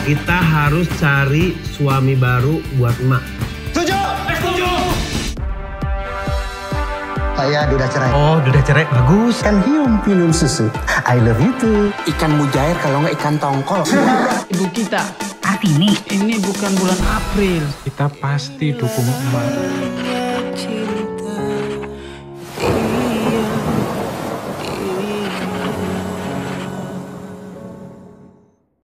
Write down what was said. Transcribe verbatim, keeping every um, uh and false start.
Kita harus cari suami baru buat emak. Setuju? Setuju. Saya udah cerai. Oh, udah cerai. Bagus. Kan hium minum susu. I love you too. Ikan mujair kalau nggak ikan tongkol. Ibu kita, Kartini, ini bukan bulan April. Kita pasti dukung emak.